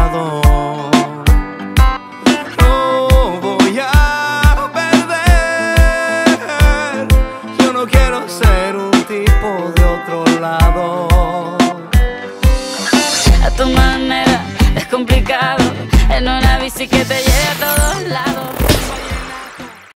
lado. No voy a perder, yo no quiero ser un tipo de otro lado. A tu manera es complicado, en una bici que te lleve a todos lados.